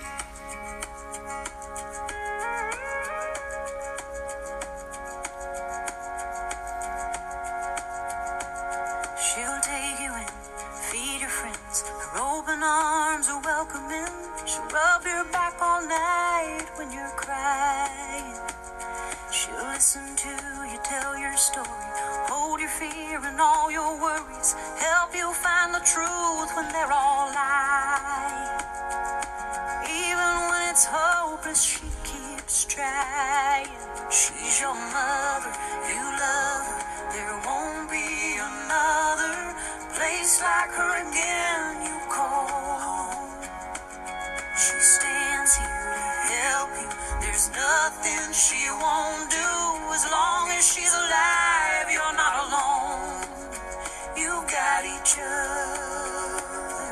She'll take you in, feed your friends. Her open arms are welcoming. She'll rub your back all night when you're crying. She'll listen to you tell your story, hold your fear and all your worries, help you find the truth when they're all lies. Even when it's hopeless, she keeps trying. She's your mother, you love her, there won't be another place like her again you call home. She stands here to help you, there's nothing she won't do. As long as she's alive, you're not alone. You got each other.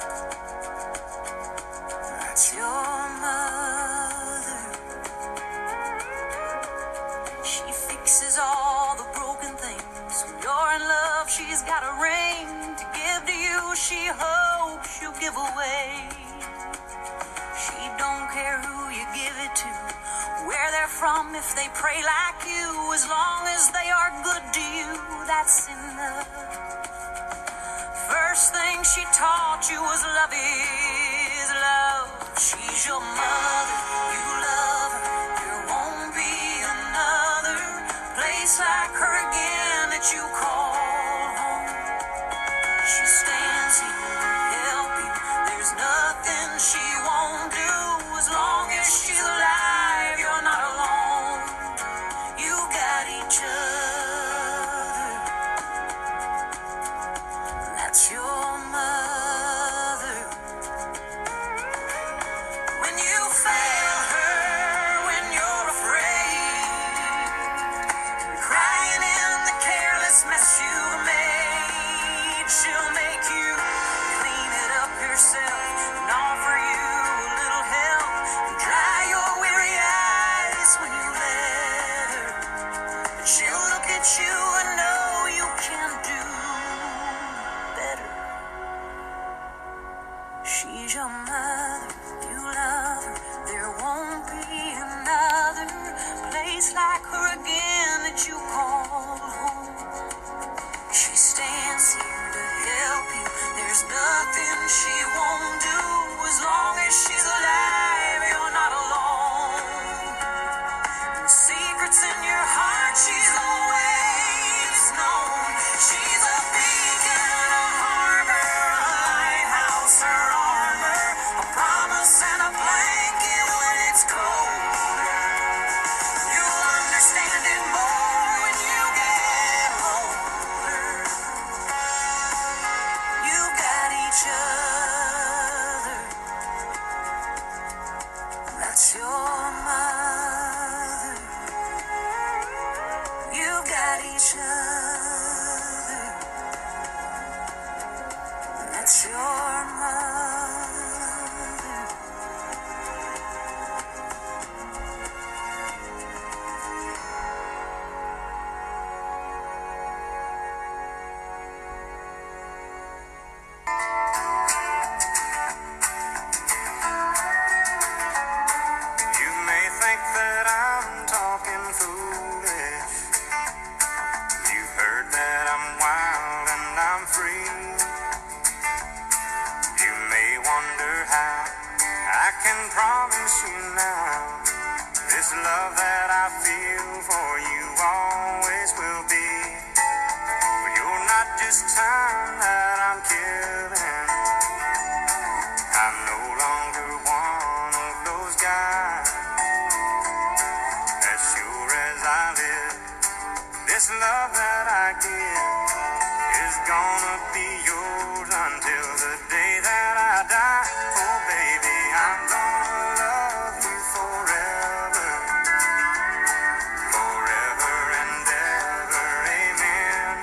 That's your mother. She fixes all the broken things. When you're in love, she's got a ring to give to you. She hopes you give away. She don't care who you give it to, where they're from, if they pray like you. As long as they are good to you, that's enough. First thing she taught you was love is love. She's your mother, you love her, there won't be another place like her again that you call home. She stands here to help you, there's nothing she won't do. As long as she's alive, you're not alone. You got each other. That's your mother. When you fail her, when you're afraid, crying in the careless mess you made, she'll make you clean it up yourself and offer you a little help and dry your weary eyes when you let her. But she'll look at you and know you can do better. She's your mother, you love her, there won't be another place like her again that you call home. She stands here to help you, there's nothing she won't do. As long as she's alive, you're not alone. The secrets in your heart, she's always known. She's a beacon, a harbor, a lighthouse, her armor, a promise and a blanket when it's cold. You'll understand it more when you get older. You got each other. That's your mother. You got each other. That's your mother. You may think that I'm talking foolish. You've heard that I'm wild and I'm free. You may wonder how I can promise you now this love that I feel for you always will be. Well, you're not just time that I'm killing. I'm no longer one of those guys. As sure as I live, this love that I give is gonna be yours until the day that I die. Oh baby, I'm gonna love you forever, forever and ever, amen.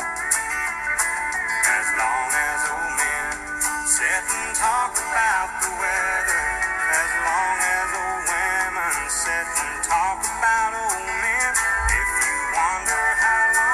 As long as old men sit and talk about the weather, as long as old women sit and talk about old men. If you wonder how long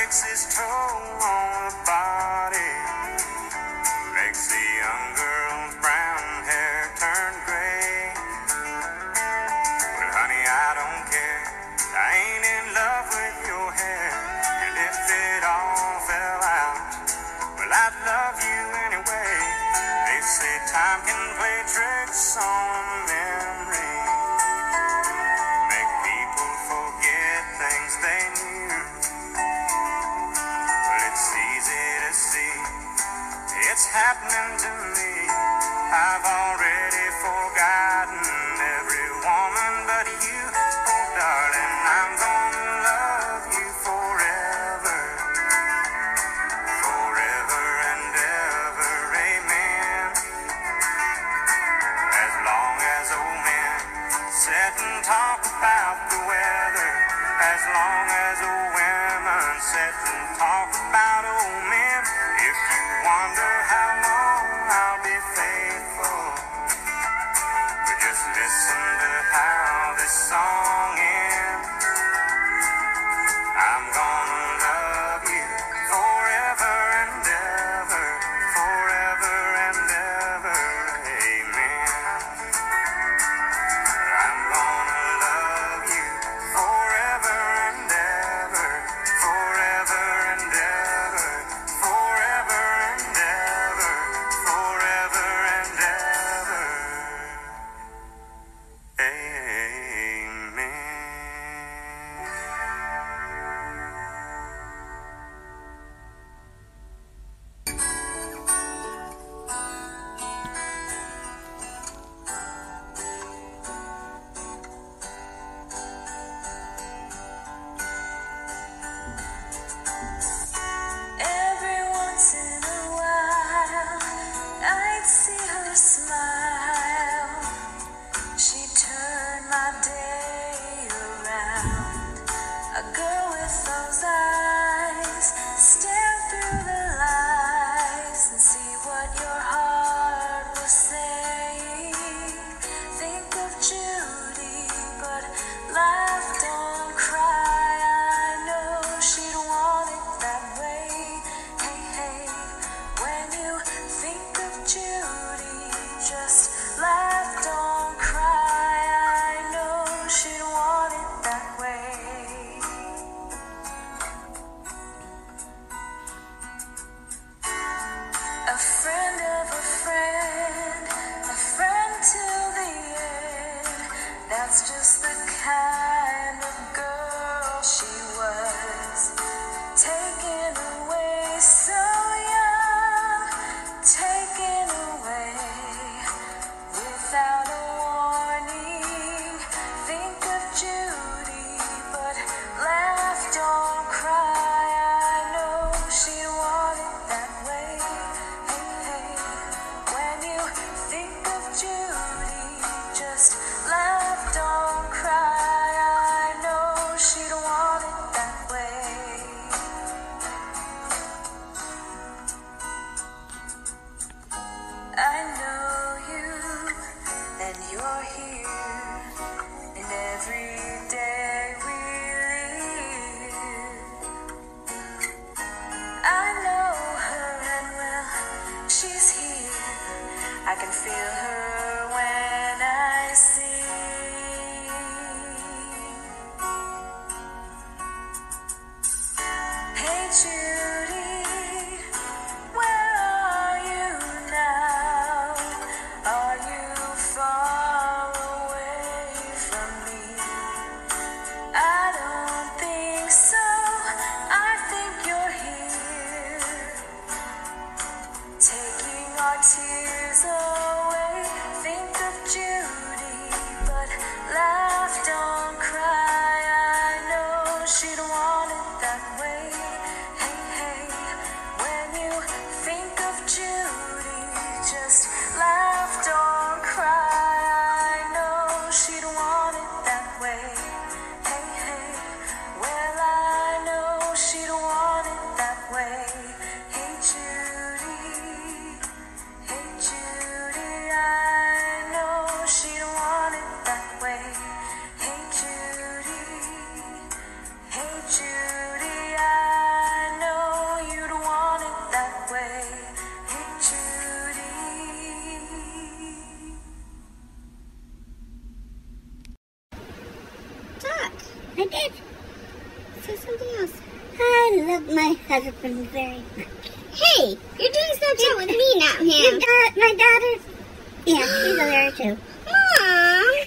takes its toll on the body, makes the young girl's brown hair turn gray. Well, honey, I don't care. I ain't in love with your hair. And if it all fell out, well, I'd love you anyway. They say time can play tricks on memory, make people forget things they knew. Well, it's easy to see, it's happening to me. I've already forgotten every woman but you. Oh, darling, I'm gonna love you forever, forever and ever, amen. As long as old men sit and talk about the weather, as long as old women sit and talk about old men. If you wonder how long I'll be faithful, but just listen to how this song ends. I'm gonna love you forever and ever, forever and ever, amen. I'm gonna love you forever and ever, forever and ever, forever and ever, forever and ever, amen. Every once in a while, I'd see her smile. She turned my day around. A girl with those eyes, stare through the lies and see what your heart was saying. Think of Judy, but laugh, don't cry. I know she'd want it that way. Hey, hey, when you think of Judy, just laugh, don't cry. I know she'd want it that way. A friend of a friend till the end. That's just the kind of girl she was. Taken away so young, taken away without a warning. Think of Judy, but laugh, don't cry. I know she wanted that way. Hey, hey, when you think of Judy, just laugh, don't cry. I know she'd want it that way. I know you, and you're here, and every day we live. I know her, and well, she's here. I can feel her when I sing. Hey Judy, where are you now? Are you far away from me? I don't think so. I think you're here, taking our tears away. I did. Say something else. I love my husband very much. Hey, you're doing Snapchat with me, not him. My daughter, yeah, she's there too.